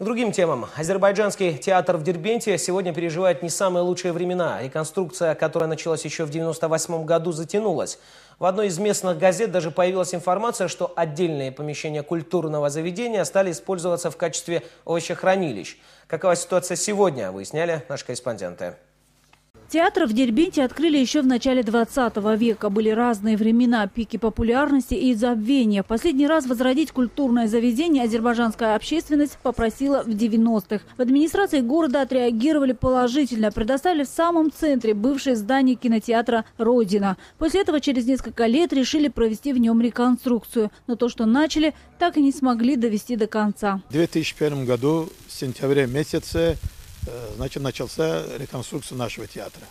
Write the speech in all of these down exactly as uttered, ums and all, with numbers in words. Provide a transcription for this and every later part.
К другим темам. Азербайджанский театр в Дербенте сегодня переживает не самые лучшие времена. Реконструкция, которая началась еще в девяносто восьмом году, затянулась. В одной из местных газет даже появилась информация, что отдельные помещения культурного заведения стали использоваться в качестве овощехранилищ. Какова ситуация сегодня, выясняли наши корреспонденты. Театр в Дербенте открыли еще в начале двадцатого века. Были разные времена, пики популярности и забвения. Последний раз возродить культурное заведение азербайджанская общественность попросила в девяностых. В администрации города отреагировали положительно, предоставили в самом центре бывшее здание кинотеатра «Родина». После этого через несколько лет решили провести в нем реконструкцию. Но то, что начали, так и не смогли довести до конца. В две тысячи первом году, в сентябре месяце, значит, начался реконструкция нашего театра.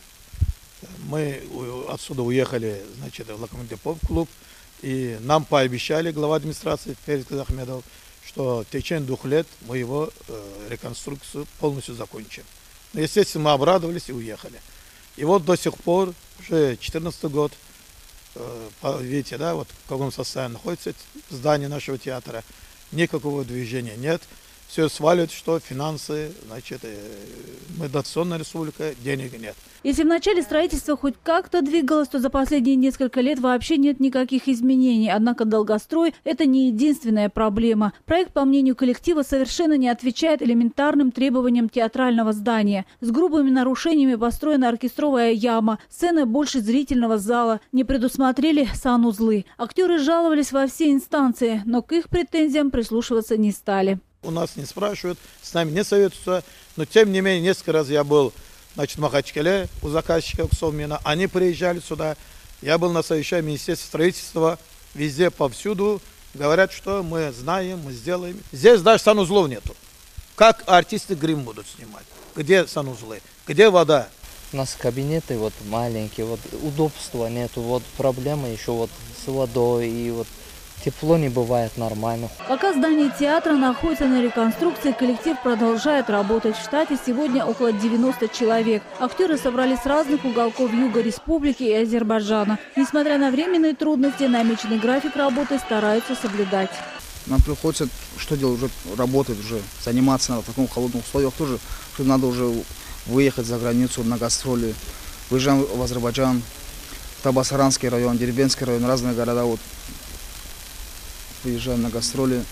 Мы отсюда уехали, значит, в Локомотив клуб, и нам пообещали глава администрации Ферит Ахмедов, что в течение двух лет мы его реконструкцию полностью закончим. Но, естественно, мы обрадовались и уехали. И вот до сих пор, уже четырнадцатый год, видите, да, вот в каком состоянии находится здание нашего театра, никакого движения нет. Все сваливают, что финансы, значит, мы дотационная республика, денег нет. Если в начале строительства хоть как-то двигалось, то за последние несколько лет вообще нет никаких изменений. Однако долгострой – это не единственная проблема. Проект, по мнению коллектива, совершенно не отвечает элементарным требованиям театрального здания. С грубыми нарушениями построена оркестровая яма, сцена больше зрительного зала, не предусмотрели санузлы. Актеры жаловались во все инстанции, но к их претензиям прислушиваться не стали. У нас не спрашивают, с нами не советуются, но тем не менее несколько раз я был, значит, в Махачкале у заказчиков Совмина, они приезжали сюда, я был на совещании Министерства строительства, везде, повсюду, говорят, что мы знаем, мы сделаем. Здесь даже санузлов нету. Как артисты грим будут снимать? Где санузлы? Где вода? У нас кабинеты вот маленькие, вот удобства нету, вот проблемы еще вот с водой и вот тепло не бывает нормально. Пока здание театра находится на реконструкции, коллектив продолжает работать. В штате сегодня около девяноста человек. Актеры собрались с разных уголков Юга Республики и Азербайджана. Несмотря на временные трудности, намеченный график работы стараются соблюдать. Нам приходится, что делать, уже работать, уже заниматься на таком холодных условиях тоже. Что надо уже выехать за границу на гастроли. Выезжаем в Азербайджан, в Табасаранский район, Дербентский район, разные города. Вот. Выезжаем на гастроли.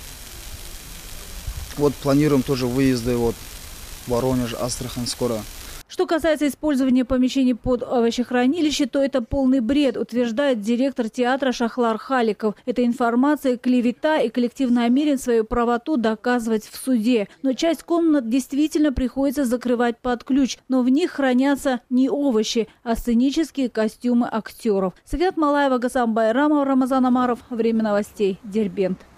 Вот планируем тоже выезды вот, в Воронеж, Астрахань скоро. Что касается использования помещений под овощехранилище, то это полный бред, утверждает директор театра Шахлар Халиков. Эта информация клевета, и коллектив намерен свою правоту доказывать в суде. Но часть комнат действительно приходится закрывать под ключ, но в них хранятся не овощи, а сценические костюмы актеров. Сагят Малаева, Гасан Байрамов, Рамазан Амаров. Время новостей. Дербент.